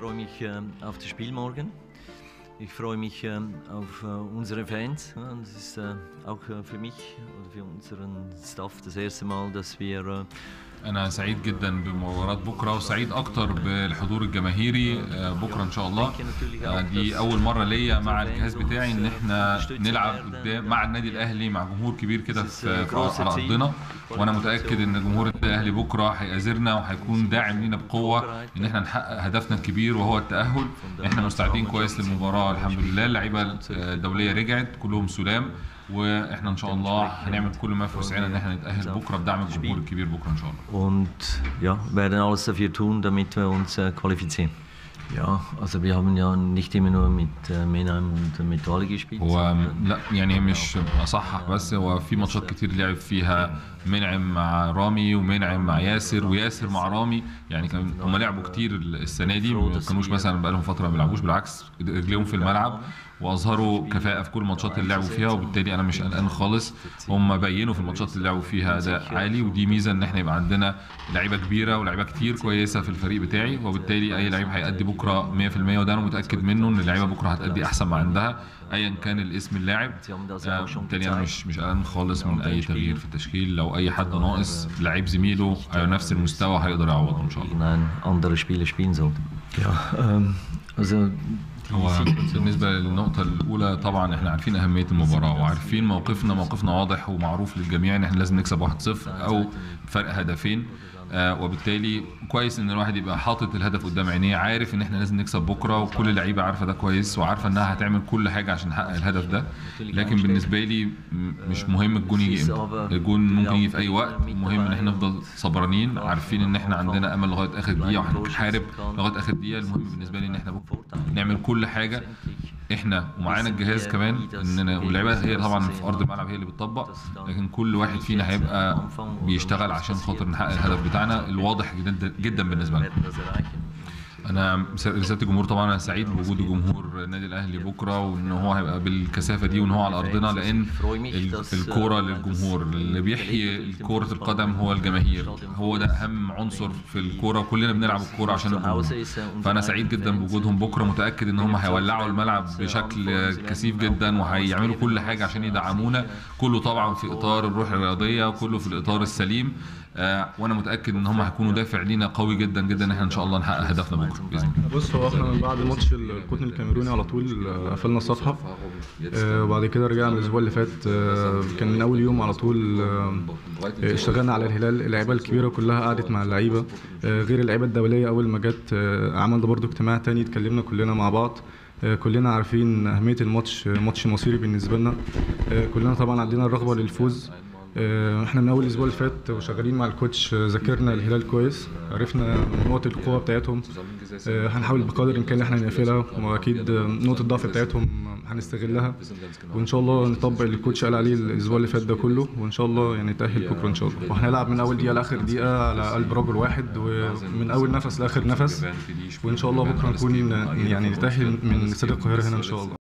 freue mich auf das Spiel morgen. Ich freue mich auf unsere Fans. Und es ist auch für mich oder für unseren Staff das erste Mal, dass wir أنا سعيد جدا بمباراة بكرة وسعيد أكتر بالحضور الجماهيري بكرة إن شاء الله. دي أول مرة ليا مع الجهاز بتاعي إن إحنا نلعب قدام مع النادي الأهلي مع جمهور كبير كده على أرضنا، وأنا متأكد إن جمهور النادي الأهلي بكرة هيأزرنا وهيكون داعم لينا بقوة إن إحنا نحقق هدفنا الكبير وهو التأهل. إحنا مستعدين كويس للمباراة الحمد لله، اللعيبة الدولية رجعت كلهم سلام، واحنا ان شاء الله هنعمل كل ما في وسعنا ان احنا نتأهل بكره بدعم الجمهور الكبير بكره ان شاء الله. Und ja, werden alles dafür tun, damit wir uns qualifizieren. Ja, also wir haben ja nicht immer nur mit Menheim und mit Wally gespielt. هو لا يعني مش اصحح، بس هو في ماتشات كتير لعب فيها منعم مع رامي ومنعم مع ياسر وياسر مع رامي، يعني هم لعبوا كتير السنه دي، ما كانوش مثلا بقالهم فتره ما بيلعبوش، بالعكس رجليهم في الملعب واظهروا كفاءه في كل الماتشات اللي لعبوا فيها، وبالتالي انا مش قلقان خالص. هم بينوا في الماتشات اللي لعبوا فيها اداء عالي، ودي ميزه ان احنا يبقى عندنا لعيبه كبيره ولاعيبه كتير كويسه في الفريق بتاعي، وبالتالي اي لعيب هيأدي بكره 100%، وده انا متاكد منه ان اللعيبه بكره هتأدي احسن ما عندها ايا كان الاسم اللاعب. بالتالي انا مش قلقان خالص من اي تغيير في التشكيل. لو اي حد ناقص لعيب زميله على نفس المستوى هيقدر يعوضه ان شاء الله. andere Spieler spielen sollten. Ja, also هو بالنسبة للنقطة الأولى طبعا احنا عارفين أهمية المباراة وعارفين موقفنا واضح ومعروف للجميع ان احنا لازم نكسب 1-0 أو فرق هدفين، وبالتالي كويس ان الواحد يبقى حاطط الهدف قدام عينيه، عارف ان احنا لازم نكسب بكره، وكل اللعيبه عارفه ده كويس وعارفه انها هتعمل كل حاجه عشان نحقق الهدف ده. لكن بالنسبه لي مش مهم الجون يجي امتى، الجون ممكن يجي في اي وقت، المهم ان احنا نفضل صبرانين عارفين ان احنا عندنا امل لغايه اخر دقيقه وهنحارب لغايه اخر دقيقه. المهم بالنسبه لي ان احنا بكره نعمل كل حاجه احنا ومعانا الجهاز كمان، اننا واللعيبه هي طبعا في ارض الملعب هي اللي بتطبق، لكن كل واحد فينا هيبقى بيشتغل عشان خاطر نحقق الهدف بتاعنا الواضح جدا بالنسبه لنا. انا رساله الجمهور طبعا انا سعيد بوجود جمهور النادي الاهلي بكره، وان هو هيبقى بالكثافه دي وان هو على ارضنا، لان الكوره للجمهور، اللي بيحيي كره القدم هو الجماهير، هو ده اهم عنصر في الكوره، كلنا بنلعب الكوره عشان الجمهور. فانا سعيد جدا بوجودهم بكره، متاكد ان هم هيولعوا الملعب بشكل كثيف جدا وهيعملوا كل حاجه عشان يدعمونا، كله طبعا في اطار الروح الرياضيه وكله في الاطار السليم، وانا متاكد ان هم هيكونوا دافع لينا قوي جدا جدا ان احنا ان شاء الله نحقق هدفنا بكره باذن الله. بص، هو احنا من بعد ماتش القطن الكاميروني على طول قفلنا الصفحه، وبعد كده رجعنا الاسبوع اللي فات، كان من اول يوم على طول اشتغلنا على الهلال. اللعيبه الكبيره كلها قعدت مع اللعيبه، غير اللعيبه الدوليه اول ما جت عملنا برضو اجتماع تاني اتكلمنا كلنا مع بعض، كلنا عارفين اهميه الماتش، ماتش مصيري بالنسبه لنا، كلنا طبعا عندنا الرغبه للفوز. احنا من اول الاسبوع اللي فات وشغالين مع الكوتش، ذاكرنا الهلال كويس، عرفنا نقط القوه بتاعتهم، هنحاول بقدر الامكان ان احنا نقفلها، واكيد نقطه الضعف بتاعتهم هنستغلها، وان شاء الله نطبق اللي الكوتش قال عليه الاسبوع اللي فات ده كله، وان شاء الله يعني نتاهل بكره ان شاء الله. وهنلعب من اول دقيقه لاخر دقيقه على قلب رجل واحد، ومن اول نفس لاخر نفس، وان شاء الله بكره نكون يعني نتاهل من استاد القاهره هنا ان شاء الله.